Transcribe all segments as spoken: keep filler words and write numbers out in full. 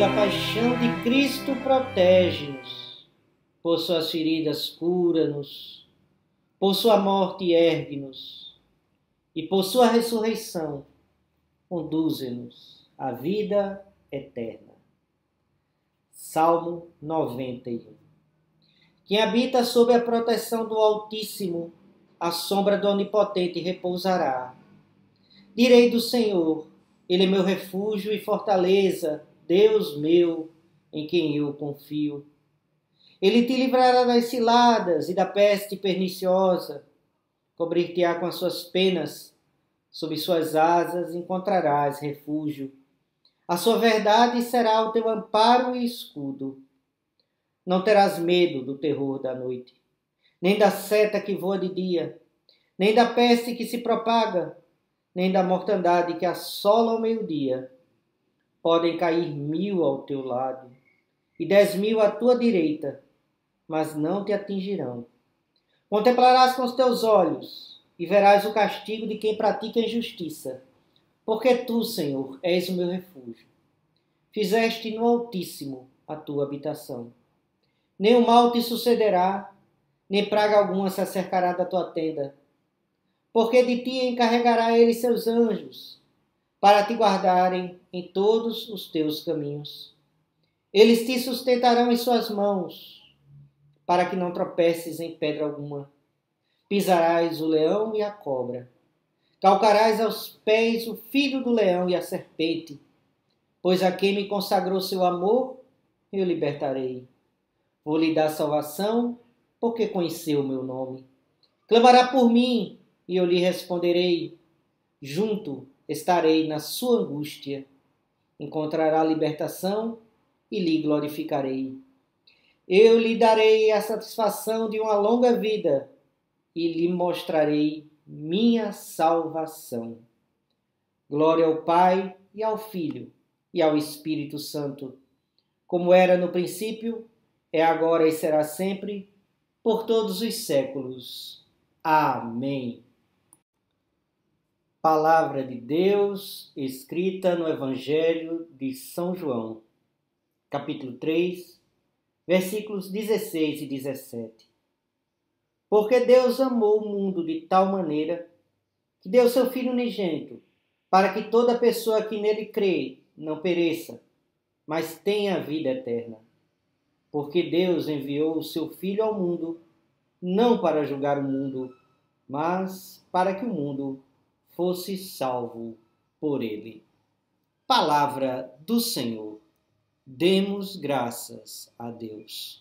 da paixão de Cristo, protege-nos. Por suas feridas, cura-nos. Por sua morte, ergue-nos. E por sua ressurreição, conduze-nos à vida eterna. Salmo noventa e um. Quem habita sob a proteção do Altíssimo, à sombra do Onipotente repousará. Direi do Senhor, Ele é meu refúgio e fortaleza, Deus meu, em quem eu confio. Ele te livrará das ciladas e da peste perniciosa, cobrir-te-á com as suas penas, sob suas asas encontrarás refúgio. A sua verdade será o teu amparo e escudo. Não terás medo do terror da noite, nem da seta que voa de dia, nem da peste que se propaga, nem da mortandade que assola ao meio-dia. Podem cair mil ao teu lado e dez mil à tua direita, mas não te atingirão. Contemplarás com os teus olhos e verás o castigo de quem pratica injustiça, porque tu, Senhor, és o meu refúgio. Fizeste no Altíssimo a tua habitação. Nem o mal te sucederá, nem praga alguma se acercará da tua tenda, porque de ti encarregará ele seus anjos, para te guardarem em todos os teus caminhos. Eles te sustentarão em suas mãos, para que não tropeces em pedra alguma. Pisarás o leão e a cobra. Calcarás aos pés o filho do leão e a serpente. Pois a quem me consagrou seu amor, eu libertarei. Vou lhe dar salvação, porque conheceu o meu nome. Clamará por mim, e eu lhe responderei. Junto estarei na sua angústia. Encontrará libertação e lhe glorificarei. Eu lhe darei a satisfação de uma longa vida e lhe mostrarei minha salvação. Glória ao Pai e ao Filho e ao Espírito Santo, como era no princípio, é agora e será sempre, por todos os séculos. Amém. Palavra de Deus escrita no Evangelho de São João, capítulo três, versículos dezesseis e dezessete. Porque Deus amou o mundo de tal maneira que deu seu Filho unigênito, para que toda pessoa que nele crê não pereça, mas tenha a vida eterna. Porque Deus enviou o seu Filho ao mundo, não para julgar o mundo, mas para que o mundo fosse salvo por ele. Palavra do Senhor. Demos graças a Deus.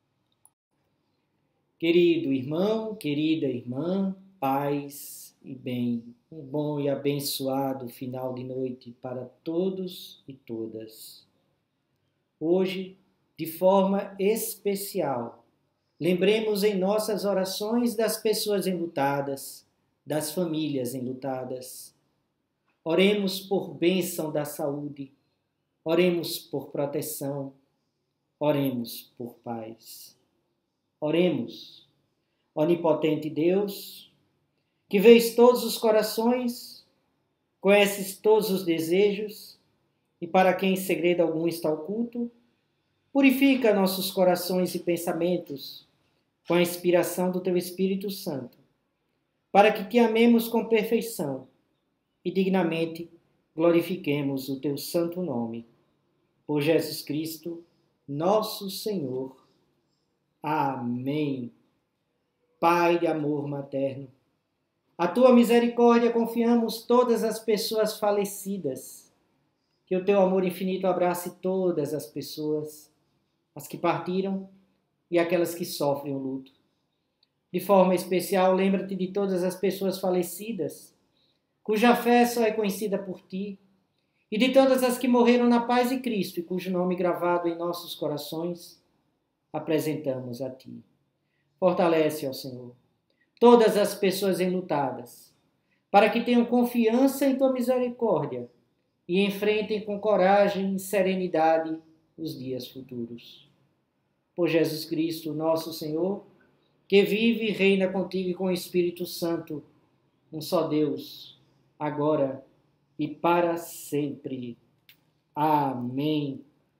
Querido irmão, querida irmã, paz e bem, um bom e abençoado final de noite para todos e todas. Hoje, de forma especial, lembremos em nossas orações das pessoas enlutadas, das famílias enlutadas. Oremos por bênção da saúde, oremos por proteção, oremos por paz. Oremos, onipotente Deus, que vês todos os corações, conheces todos os desejos, e para quem em segredo algum está oculto, purifica nossos corações e pensamentos com a inspiração do Teu Espírito Santo, para que te amemos com perfeição e dignamente glorifiquemos o Teu santo nome. Por Jesus Cristo, nosso Senhor. Amém. Pai de amor materno, a Tua misericórdia confiamos todas as pessoas falecidas. Que o Teu amor infinito abrace todas as pessoas, as que partiram e aquelas que sofrem o luto. De forma especial, lembra-te de todas as pessoas falecidas, cuja fé só é conhecida por Ti, e de todas as que morreram na paz de Cristo e cujo nome gravado em nossos corações apresentamos a Ti. Fortalece, ó Senhor, todas as pessoas enlutadas, para que tenham confiança em Tua misericórdia e enfrentem com coragem e serenidade os dias futuros. Por Jesus Cristo, nosso Senhor, que vive e reina contigo e com o Espírito Santo, um só Deus, agora e para sempre. Amém.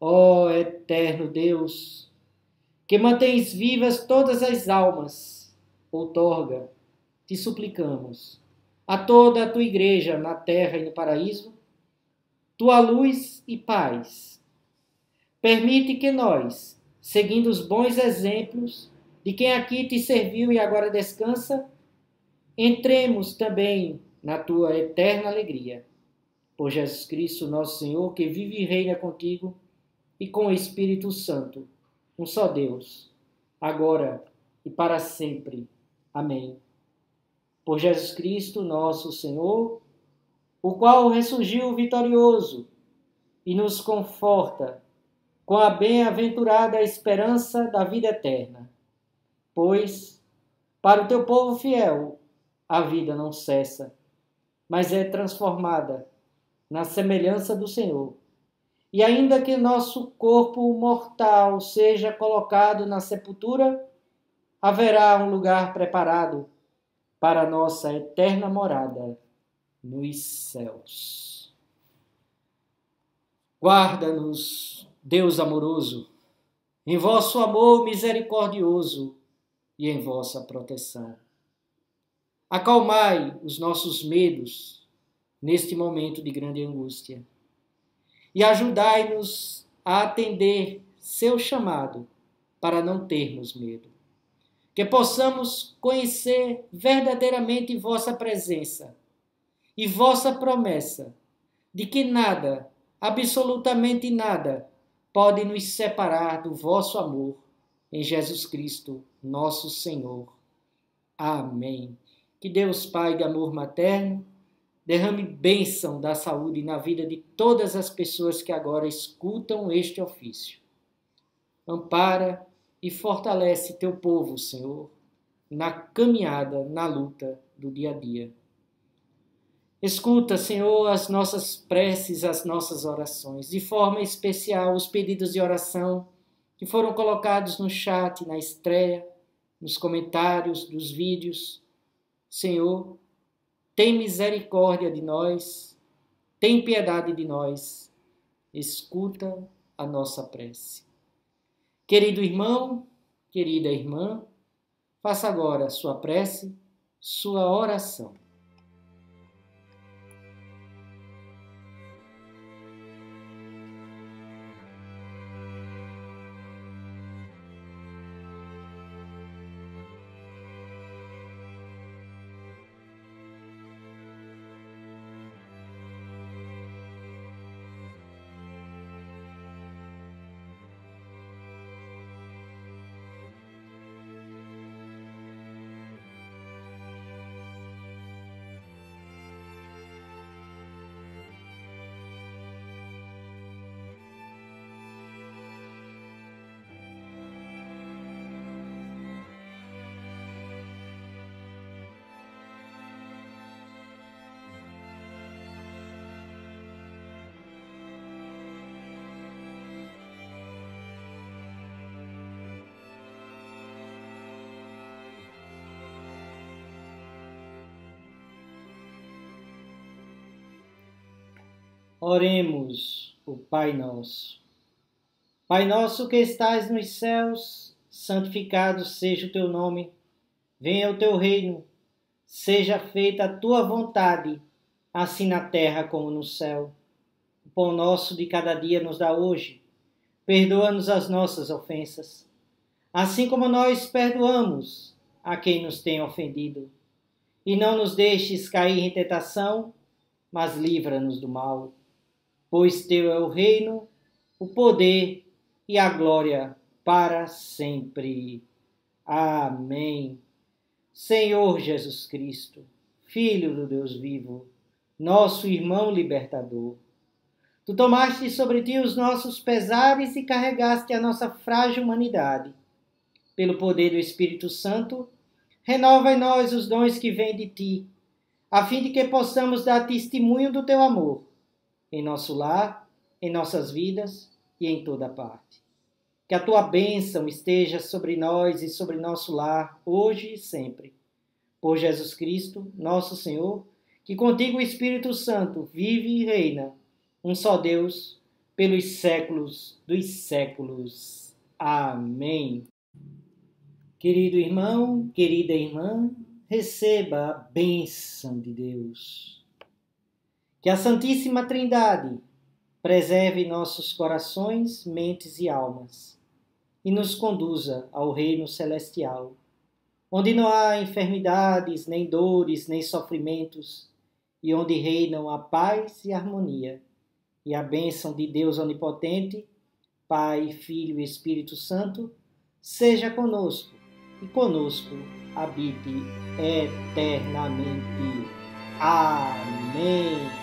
Ó eterno Deus, que mantens vivas todas as almas, outorga, te suplicamos, a toda a tua igreja na terra e no paraíso, tua luz e paz. Permite que nós, seguindo os bons exemplos de quem aqui te serviu e agora descansa, entremos também na tua eterna alegria. Por Jesus Cristo, nosso Senhor, que vive e reina contigo e com o Espírito Santo, um só Deus, agora e para sempre. Amém. Por Jesus Cristo, nosso Senhor, o qual ressurgiu vitorioso e nos conforta com a bem-aventurada esperança da vida eterna. Pois, para o teu povo fiel, a vida não cessa, mas é transformada na semelhança do Senhor. E ainda que nosso corpo mortal seja colocado na sepultura, haverá um lugar preparado para nossa eterna morada nos céus. Guarda-nos, Deus amoroso, em vosso amor misericordioso e em vossa proteção. Acalmai os nossos medos neste momento de grande angústia e ajudai-nos a atender seu chamado para não termos medo. Que possamos conhecer verdadeiramente vossa presença e vossa promessa de que nada, absolutamente nada, pode nos separar do vosso amor em Jesus Cristo, nosso Senhor. Amém. Que Deus Pai de amor materno derrame bênção da saúde na vida de todas as pessoas que agora escutam este ofício. Ampara e fortalece teu povo, Senhor, na caminhada, na luta do dia a dia. Escuta, Senhor, as nossas preces, as nossas orações, de forma especial os pedidos de oração que foram colocados no chat, na estreia, nos comentários dos vídeos. Senhor, tem misericórdia de nós, tem piedade de nós, escuta a nossa prece. Querido irmão, querida irmã, faça agora sua prece, sua oração. Oremos o Pai Nosso. Pai nosso que estais nos céus, santificado seja o teu nome. Venha o teu reino. Seja feita a tua vontade, assim na terra como no céu. O pão nosso de cada dia nos dá hoje. Perdoa-nos as nossas ofensas, assim como nós perdoamos a quem nos tem ofendido. E não nos deixes cair em tentação, mas livra-nos do mal. Pois teu é o reino, o poder e a glória para sempre. Amém. Senhor Jesus Cristo, Filho do Deus vivo, nosso irmão libertador, tu tomaste sobre ti os nossos pesares e carregaste a nossa frágil humanidade. Pelo poder do Espírito Santo, renova em nós os dons que vêm de ti, a fim de que possamos dar testemunho do teu amor, em nosso lar, em nossas vidas e em toda parte. Que a tua bênção esteja sobre nós e sobre nosso lar, hoje e sempre. Por Jesus Cristo, nosso Senhor, que contigo o Espírito Santo vive e reina, um só Deus, pelos séculos dos séculos. Amém. Querido irmão, querida irmã, receba a bênção de Deus. Que a Santíssima Trindade preserve nossos corações, mentes e almas e nos conduza ao reino celestial, onde não há enfermidades, nem dores, nem sofrimentos, e onde reinam a paz e a harmonia. E a bênção de Deus Onipotente, Pai, Filho e Espírito Santo, seja conosco e conosco habite eternamente. Amém.